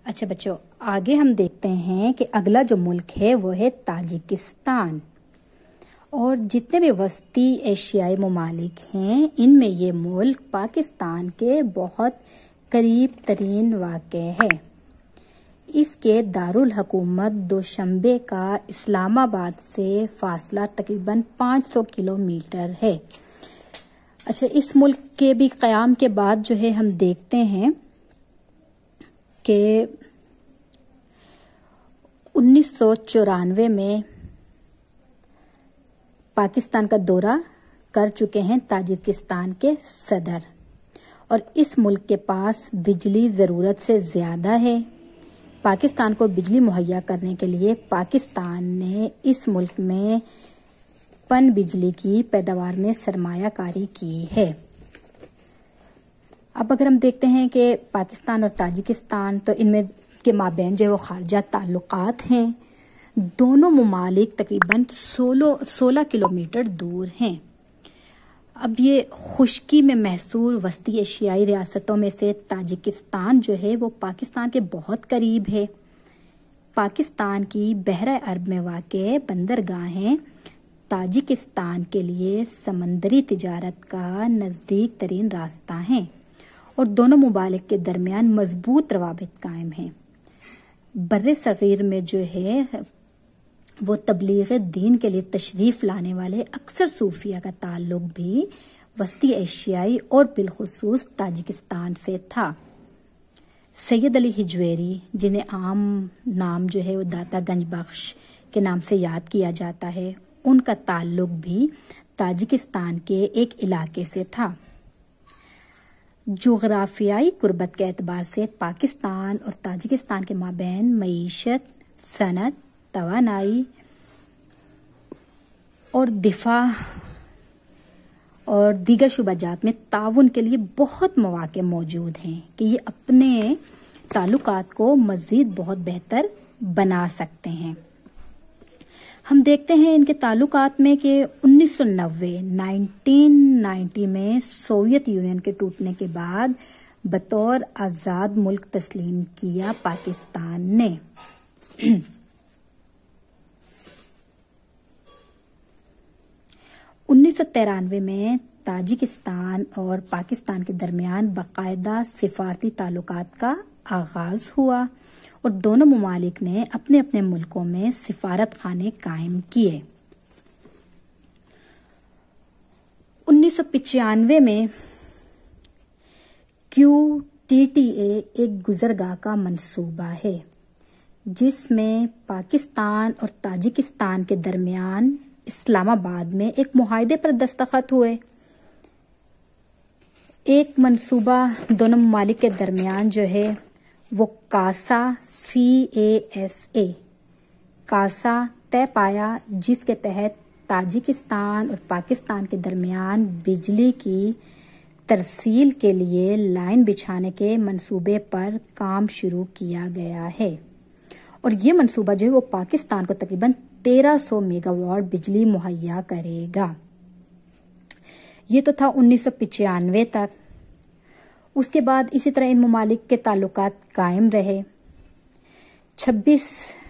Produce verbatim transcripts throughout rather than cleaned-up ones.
اچھا بچوں، آگے ہم دیکھتے ہیں کہ اگلا جو ملک ہے وہ ہے تاجکستان، اور جتنے بھی وسطی ایشیائی ممالک ہیں ان میں یہ ملک پاکستان کے بہت قریب ترین واقع ہے۔ اس کے دارالحکومت دوشنبے کا اسلام آباد سے فاصلہ تقریباً پانچ سو کلومیٹر ہے۔ اچھا، اس ملک کے بھی قیام کے بعد جو ہے ہم دیکھتے ہیں کہ انیس سو چورانوے میں پاکستان کا دورہ کر چکے ہیں تاجکستان کے صدر، اور اس ملک کے پاس بجلی ضرورت سے زیادہ ہے۔ پاکستان کو بجلی مہیا کرنے کے لیے پاکستان نے اس ملک میں پن بجلی کی پیداوار میں سرمایہ کاری کی ہے۔ اب اگر ہم دیکھتے ہیں کہ پاکستان اور تاجکستان، تو ان میں کے مابین جو خارجہ تعلقات ہیں، دونوں ممالک تقریباً سولہ سولہ کلومیٹر دور ہیں۔ اب یہ خشکی میں محصور وسطی ایشیائی ریاستوں میں سے تاجکستان جو ہے وہ پاکستان کے بہت قریب ہے۔ پاکستان کی بحرہ عرب میں واقع بندرگاہیں تاجکستان کے لیے سمندری تجارت کا نزدیک ترین راستہ ہیں، اور دونوں ممالک کے درمیان مضبوط روابط قائم ہیں۔ بر صغیر میں جو ہے وہ تبلیغ دین کے لیے تشریف لانے والے اکثر صوفیہ کا تعلق بھی وسطی ایشیائی اور بالخصوص تاجکستان سے تھا۔ سید علی ہجویری، جنہیں عام نام جو ہے وہ داتا گنج بخش کے نام سے یاد کیا جاتا ہے، ان کا تعلق بھی تاجکستان کے ایک علاقے سے تھا۔ جغرافیائی قربت کے اعتبار سے پاکستان اور تاجکستان کے مابین معیشت، صنعت، توانائی اور دفاع اور دیگر شعبہ جات میں تعاون کے لیے بہت مواقع موجود ہیں کہ یہ اپنے تعلقات کو مزید بہت بہتر بنا سکتے ہیں۔ ہم دیکھتے ہیں ان کے تعلقات میں کہ انیس سو نوے نائنٹین نائنٹی میں سوویت یونین کے ٹوٹنے کے بعد بطور آزاد ملک تسلیم کیا پاکستان نے۔ انیس سو ترانوے میں تاجکستان اور پاکستان کے درمیان باقاعدہ سفارتی تعلقات کا آغاز ہوا، اور دونوں ممالک نے اپنے اپنے ملکوں میں سفارت خانے قائم کیے۔ انیس سو پچانوے میں کیو ٹی ٹی اے ایک گزرگاہ کا منصوبہ ہے جس میں پاکستان اور تاجکستان کے درمیان اسلام آباد میں ایک معاہدے پر دستخط ہوئے۔ ایک منصوبہ دونوں ممالک کے درمیان جو ہے وہ کاسا سی اے ایس اے کاسا طے پایا، جس کے تحت تاجکستان اور پاکستان کے درمیان بجلی کی ترسیل کے لیے لائن بچھانے کے منصوبے پر کام شروع کیا گیا ہے، اور یہ منصوبہ جو ہے وہ پاکستان کو تقریباً تیرہ سو میگا واٹ بجلی مہیا کرے گا۔ یہ تو تھا انیس سو پچانوے تک۔ اس کے بعد اسی طرح ان ممالک کے تعلقات قائم رہے۔ چھبیس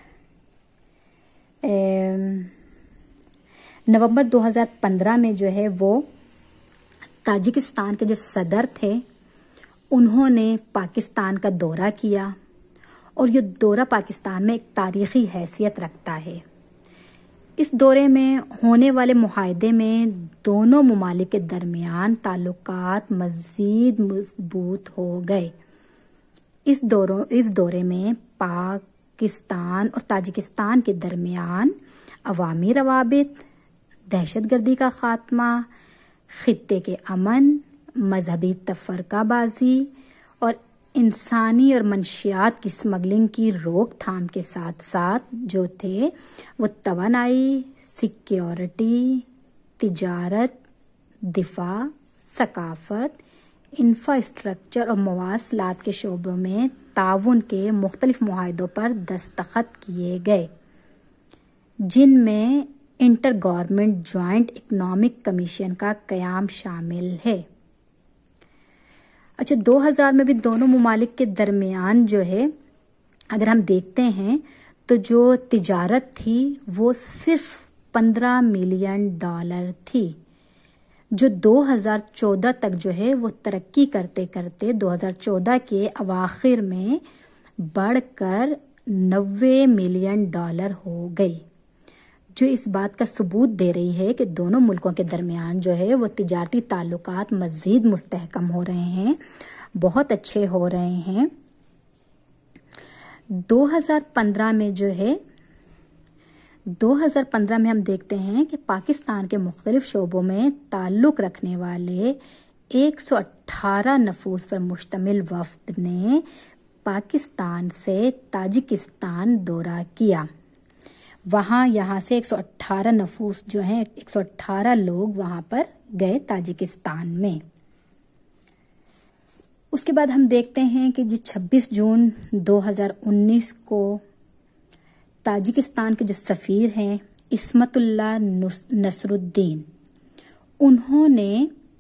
نومبر دو ہزار پندرہ میں جو ہے وہ تاجکستان کے جو صدر تھے انہوں نے پاکستان کا دورہ کیا، اور یہ دورہ پاکستان میں ایک تاریخی حیثیت رکھتا ہے۔ اس دورے میں ہونے والے معاہدے میں دونوں ممالک کے درمیان تعلقات مزید مضبوط ہو گئے۔ اس دوروں اس دورے میں پاکستان اور تاجکستان کے درمیان عوامی روابط، دہشت گردی کا خاتمہ، خطے کے امن، مذہبی تفرقہ بازی اور انسانی اور منشیات کی اسمگلنگ کی روک تھام کے ساتھ ساتھ جو تھے وہ توانائی، سیکیورٹی، تجارت، دفاع، ثقافت، انفراسٹرکچر اور مواصلات کے شعبوں میں تعاون کے مختلف معاہدوں پر دستخط کیے گئے، جن میں inter government joint economic commission کا قیام شامل ہے۔ اچھا، دو ہزار میں بھی دونوں ممالک کے درمیان جو ہے اگر ہم دیکھتے ہیں تو جو تجارت تھی وہ صرف پندرہ ملین ڈالر تھی، جو دو ہزار چودہ تک جو ہے وہ ترقی کرتے کرتے دو ہزار چودہ کے اواخر میں بڑھ کر نوے ملین ڈالر ہو گئی، جو اس بات کا ثبوت دے رہی ہے کہ دونوں ملکوں کے درمیان جو ہے وہ تجارتی تعلقات مزید مستحکم ہو رہے ہیں، بہت اچھے ہو رہے ہیں۔ دو ہزار پندرہ میں جو ہے دو ہزار پندرہ میں ہم دیکھتے ہیں کہ پاکستان کے مختلف شعبوں میں تعلق رکھنے والے ایک سو اٹھارہ نفوس پر مشتمل وفد نے پاکستان سے تاجکستان دورہ کیا۔ وہاں یہاں سے ایک سو اٹھارہ نفوس جو ہیں ایک سو اٹھارہ لوگ وہاں پر گئے تاجکستان میں۔ اس کے بعد ہم دیکھتے ہیں کہ جی چھبیس جون دو ہزار انیس کو تاجکستان کے جو سفیر ہیں عصمت اللہ نصر الدین، انہوں نے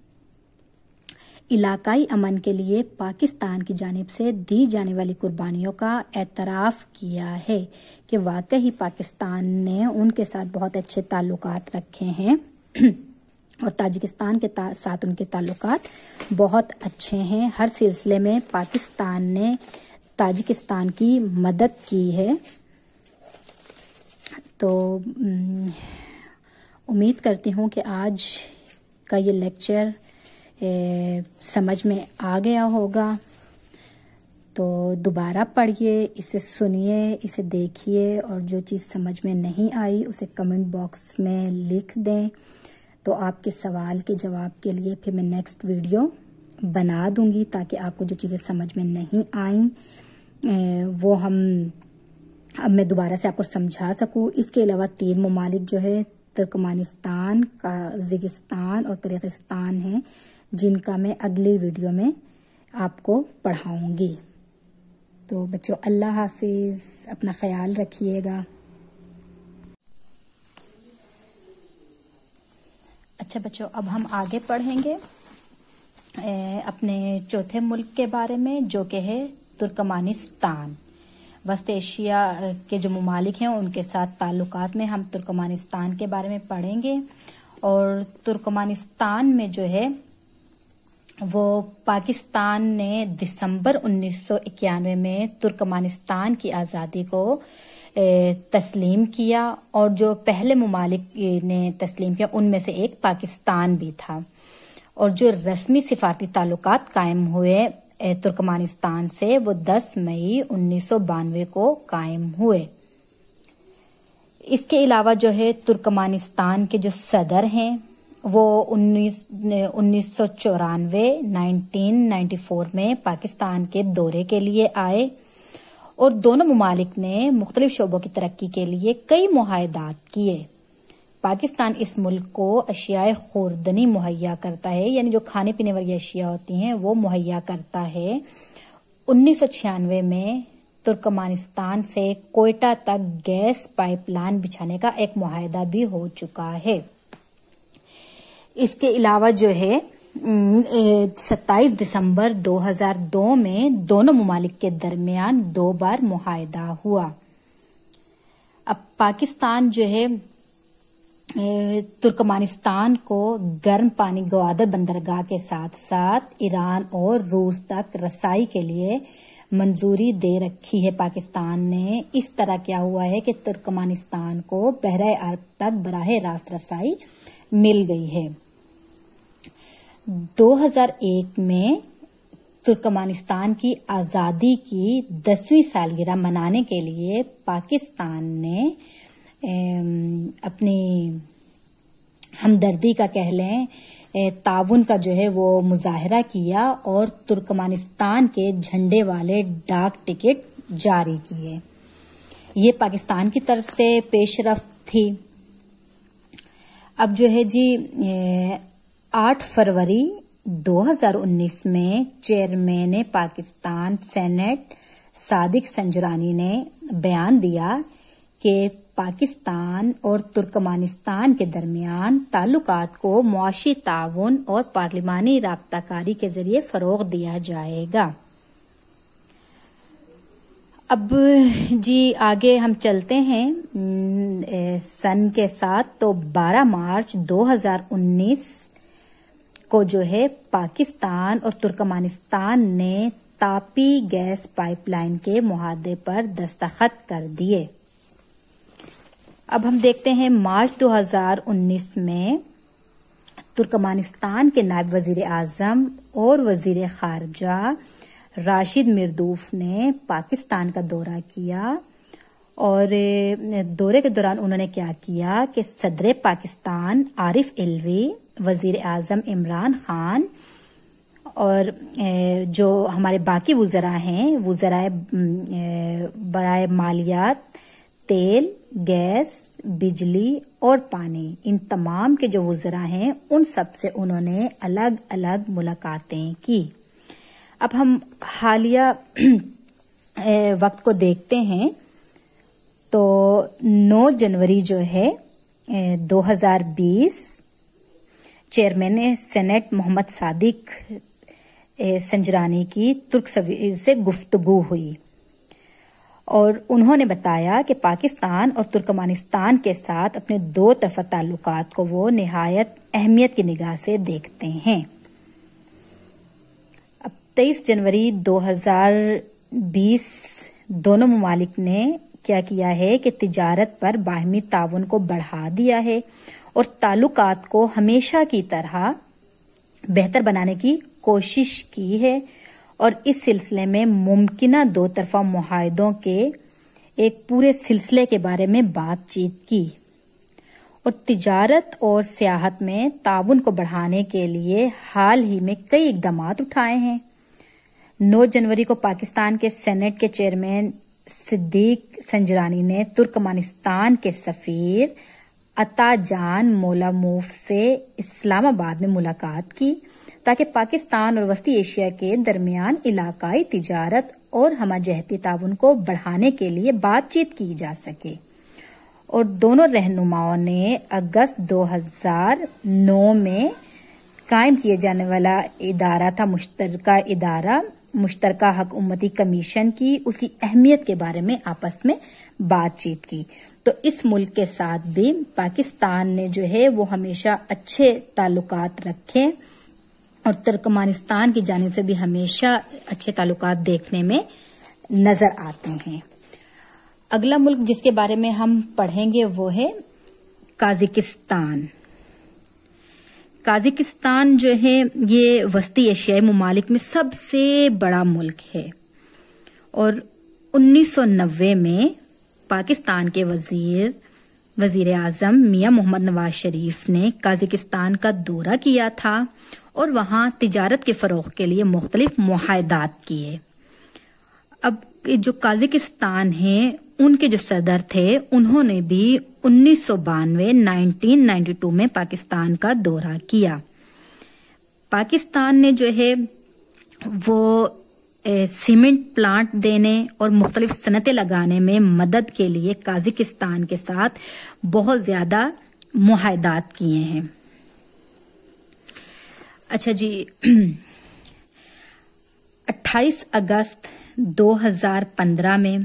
علاقائی امن کے لیے پاکستان کی جانب سے دی جانے والی قربانیوں کا اعتراف کیا ہے کہ واقعی پاکستان نے ان کے ساتھ بہت اچھے تعلقات رکھے ہیں اور تاجکستان کے ساتھ ان کے تعلقات بہت اچھے ہیں۔ ہر سلسلے میں پاکستان نے تاجکستان کی مدد کی ہے۔ تو امید کرتی ہوں کہ آج کا یہ لیکچر سمجھ میں آ گیا ہوگا، تو دوبارہ پڑھیے، اسے سنیے، اسے دیکھیے، اور جو چیز سمجھ میں نہیں آئی اسے کمنٹ باکس میں لکھ دیں، تو آپ کے سوال کے جواب کے لیے پھر میں نیکسٹ ویڈیو بنا دوں گی، تاکہ آپ کو جو چیزیں سمجھ میں نہیں آئیں وہ ہم اب میں دوبارہ سے آپ کو سمجھا سکوں۔ اس کے علاوہ تین ممالک جو ہے ترکمانستان، قازقستان اور قرغیزستان ہیں، جن کا میں اگلی ویڈیو میں آپ کو پڑھاؤں گی۔ تو بچوں اللہ حافظ، اپنا خیال رکھیے گا۔ اچھا بچوں، اب ہم آگے پڑھیں گے اپنے چوتھے ملک کے بارے میں، جو کہ ہے ترکمانستان۔ وسط ایشیا کے جو ممالک ہیں ان کے ساتھ تعلقات میں ہم ترکمانستان کے بارے میں پڑھیں گے، اور ترکمانستان میں جو ہے وہ پاکستان نے دسمبر انیس سو اکیانوے میں ترکمانستان کی آزادی کو تسلیم کیا، اور جو پہلے ممالک نے تسلیم کیا ان میں سے ایک پاکستان بھی تھا، اور جو رسمی سفارتی تعلقات قائم ہوئے ترکمانستان سے وہ دس مئی انیس سو بانوے کو قائم ہوئے۔ اس کے علاوہ جو ہے ترکمانستان کے جو صدر ہیں وہ انیس انیس سو چورانوے نائنٹین نائنٹی فور میں پاکستان کے دورے کے لیے آئے، اور دونوں ممالک نے مختلف شعبوں کی ترقی کے لیے کئی معاہدات کیے۔ پاکستان اس ملک کو اشیاء خوردنی مہیا کرتا ہے، یعنی جو کھانے پینے والی اشیاء ہوتی ہیں وہ مہیا کرتا ہے۔ انیس سو چھیانوے میں ترکمانستان سے کوئٹہ تک گیس پائپ لائن بچھانے کا ایک معاہدہ بھی ہو چکا ہے۔ اس کے علاوہ جو ہے ستائیس دسمبر دو ہزار دو میں دونوں ممالک کے درمیان دو بار معاہدہ ہوا۔ اب پاکستان جو ہے ترکمانستان کو گرم پانی گوادر بندرگاہ کے ساتھ ساتھ ایران اور روس تک رسائی کے لیے منظوری دے رکھی ہے۔ پاکستان نے اس طرح کیا ہوا ہے کہ ترکمانستان کو بحیرہ عرب تک براہ راست رسائی مل گئی ہے۔ دو ہزار ایک میں ترکمانستان کی آزادی کی دسویں سالگرہ منانے کے لیے پاکستان نے اپنی ہمدردی کا کہہ لیں تعاون کا جو ہے وہ مظاہرہ کیا، اور ترکمانستان کے جھنڈے والے ڈاک ٹکٹ جاری کیے۔ یہ پاکستان کی طرف سے پیش رفت تھی۔ اب جو ہے جی آٹھ فروری دو ہزار انیس میں چیئرمین پاکستان سینٹ صادق سنجرانی نے بیان دیا کہ پاکستان اور ترکمانستان کے درمیان تعلقات کو معاشی تعاون اور پارلیمانی رابطہ کاری کے ذریعے فروغ دیا جائے گا۔ اب جی آگے ہم چلتے ہیں سن کے ساتھ. تو بارہ مارچ دو ہزار انیس کو جو ہے پاکستان اور ترکمانستان نے تاپی گیس پائپ لائن کے معاہدے پر دستخط کر دیے. اب ہم دیکھتے ہیں مارچ دو ہزار انیس میں ترکمانستان کے نائب وزیر اعظم اور وزیر خارجہ راشد مردوف نے پاکستان کا دورہ کیا، اور دورے کے دوران انہوں نے کیا کیا کہ صدر پاکستان عارف علوی، وزیر اعظم عمران خان اور جو ہمارے باقی وزراء ہیں، وزرائے برائے مالیات، تیل، گیس، بجلی اور پانی، ان تمام کے جو وزراء ہیں ان سب سے انہوں نے الگ الگ ملاقاتیں کی. اب ہم حالیہ وقت کو دیکھتے ہیں تو نو جنوری جو ہے دو ہزار بیس چیئرمین سینٹ محمد صادق سنجرانی کی ترک سفیر سے گفتگو ہوئی، اور انہوں نے بتایا کہ پاکستان اور ترکمانستان کے ساتھ اپنے دو طرفہ تعلقات کو وہ نہایت اہمیت کی نگاہ سے دیکھتے ہیں. اب تیئیس جنوری دو ہزار بیس دونوں ممالک نے کیا کیا ہے کہ تجارت پر باہمی تعاون کو بڑھا دیا ہے اور تعلقات کو ہمیشہ کی طرح بہتر بنانے کی کوشش کی ہے، اور اس سلسلے میں ممکنہ دو طرفہ معاہدوں کے ایک پورے سلسلے کے بارے میں بات چیت کی، اور تجارت اور سیاحت میں تعاون کو بڑھانے کے لیے حال ہی میں کئی اقدامات اٹھائے ہیں. نو جنوری کو پاکستان کے سینٹ کے چیئرمین صدیق سنجرانی نے ترکمانستان کے سفیر عطا جان مولاموف سے اسلام آباد میں ملاقات کی تاکہ پاکستان اور وسطی ایشیا کے درمیان علاقائی تجارت اور ہمہ جہتی تعاون کو بڑھانے کے لیے بات چیت کی جا سکے. اور دونوں رہنماؤں نے اگست دو ہزار نو میں قائم کیے جانے والا ادارہ تھا مشترکہ ادارہ مشترکہ حق امتی کمیشن کی، اس کی اہمیت کے بارے میں آپس میں بات چیت کی. تو اس ملک کے ساتھ بھی پاکستان نے جو ہے وہ ہمیشہ اچھے تعلقات رکھے، اور ترکمانستان کی جانب سے بھی ہمیشہ اچھے تعلقات دیکھنے میں نظر آتے ہیں. اگلا ملک جس کے بارے میں ہم پڑھیں گے وہ ہے قازقستان. قازقستان جو ہے یہ وسطی ایشیائی ممالک میں سب سے بڑا ملک ہے، اور انیس سو نوے میں پاکستان کے وزیر وزیر اعظم میاں محمد نواز شریف نے قازقستان کا دورہ کیا تھا اور وہاں تجارت کے فروغ کے لیے مختلف معاہدات کیے. اب جو قازقستان ہیں ان کے جو صدر تھے انہوں نے بھی انیس سو بانوے نائنٹین نائنٹی ٹو میں پاکستان کا دورہ کیا. پاکستان نے جو ہے وہ سیمنٹ پلانٹ دینے اور مختلف صنعتیں لگانے میں مدد کے لیے قازقستان کے ساتھ بہت زیادہ معاہدات کیے ہیں. اچھا جی، اٹھائیس اگست دو ہزار پندرہ میں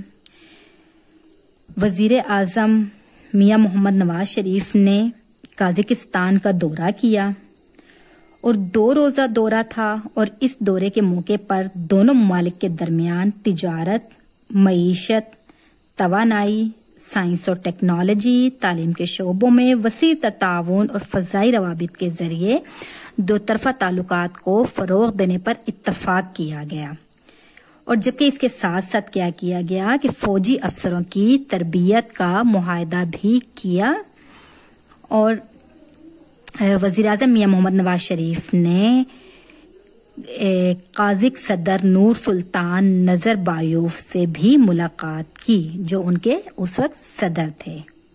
وزیر اعظم میاں محمد نواز شریف نے قازقستان کا دورہ کیا، اور دو روزہ دورہ تھا، اور اس دورے کے موقع پر دونوں ممالک کے درمیان تجارت، معیشت، توانائی، سائنس اور ٹیکنالوجی، تعلیم کے شعبوں میں وسیع تر تعاون اور فضائی روابط کے ذریعے دو طرفہ تعلقات کو فروغ دینے پر اتفاق کیا گیا. اور جبکہ اس کے ساتھ ساتھ کیا کیا گیا کہ فوجی افسروں کی تربیت کا معاہدہ بھی کیا، اور وزیر اعظم میاں محمد نواز شریف نے قازق صدر نور سلطان نظر بایوف سے بھی ملاقات کی جو ان کے اس وقت صدر تھے.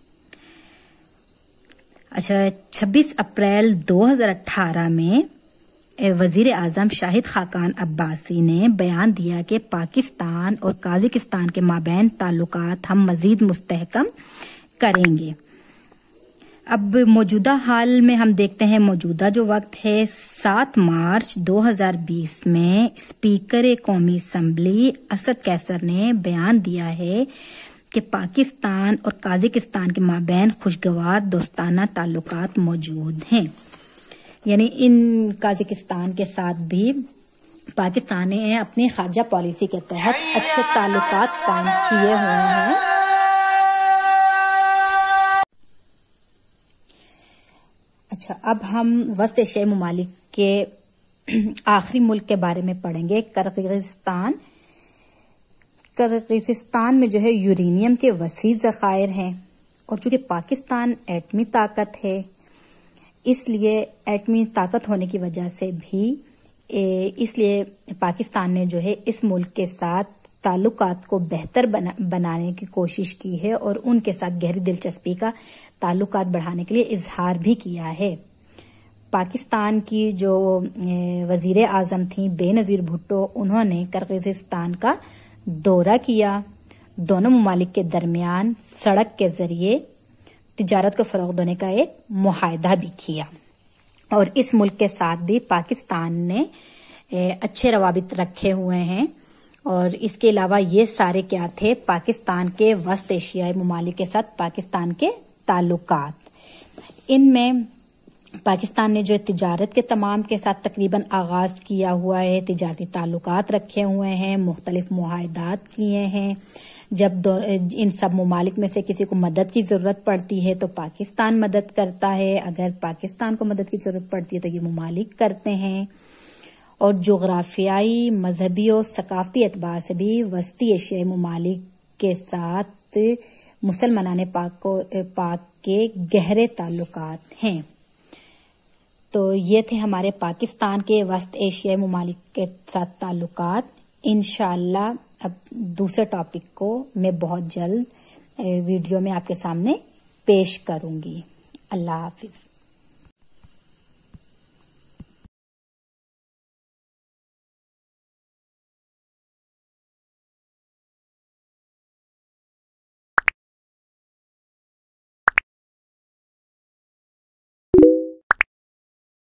اچھا، چھبیس اپریل دو ہزار اٹھارہ میں وزیر اعظم شاہد خاقان عباسی نے بیان دیا کہ پاکستان اور قازقستان کے مابین تعلقات ہم مزید مستحکم کریں گے. اب موجودہ حال میں ہم دیکھتے ہیں، موجودہ جو وقت ہے سات مارچ دو ہزار بیس میں اسپیکر قومی اسمبلی اسد قیصر نے بیان دیا ہے کہ پاکستان اور قازقستان کے مابین خوشگوار دوستانہ تعلقات موجود ہیں، یعنی ان قازقستان کے ساتھ بھی پاکستان نے اپنی خارجہ پالیسی کے تحت اچھے تعلقات قائم کیے ہوئے ہیں۔ اچھا، اب ہم وسط ایشیائی ممالک کے آخری ملک کے بارے میں پڑھیں گے، کرغزستان۔ کرغزستان میں جو ہے یورینیم کے وسیع ذخائر ہیں، اور چونکہ پاکستان ایٹمی طاقت ہے، اس لیے ایٹمی طاقت ہونے کی وجہ سے بھی اس لیے پاکستان نے جو ہے اس ملک کے ساتھ تعلقات کو بہتر بنا بنانے کی کوشش کی ہے، اور ان کے ساتھ گہری دلچسپی کا تعلقات بڑھانے کے لیے اظہار بھی کیا ہے۔ پاکستان کی جو وزیر اعظم تھیں بے نظیر بھٹو، انہوں نے کرغزستان کا دورہ کیا، دونوں ممالک کے درمیان سڑک کے ذریعے تجارت کو فروغ دینے کا ایک معاہدہ بھی کیا، اور اس ملک کے ساتھ بھی پاکستان نے اچھے روابط رکھے ہوئے ہیں۔ اور اس کے علاوہ یہ سارے کیا تھے؟ پاکستان کے وسط ایشیائی ممالک کے ساتھ پاکستان کے تعلقات۔ ان میں پاکستان نے جو تجارت کے تمام کے ساتھ تقریباً آغاز کیا ہوا ہے، تجارتی تعلقات رکھے ہوئے ہیں، مختلف معاہدات کیے ہیں۔ جب ان سب ممالک میں سے کسی کو مدد کی ضرورت پڑتی ہے تو پاکستان مدد کرتا ہے، اگر پاکستان کو مدد کی ضرورت پڑتی ہے تو یہ ممالک کرتے ہیں۔ اور جغرافیائی، مذہبی اور ثقافتی اعتبار سے بھی وسطی ایشیائی ممالک کے ساتھ مسلمانان پاک کو پاک کے گہرے تعلقات ہیں۔ تو یہ تھے ہمارے پاکستان کے وسط ایشیائی ممالک کے ساتھ تعلقات۔ انشاءاللہ اب دوسرے ٹاپک کو میں بہت جلد ویڈیو میں آپ کے سامنے پیش کروں گی۔ اللہ حافظ۔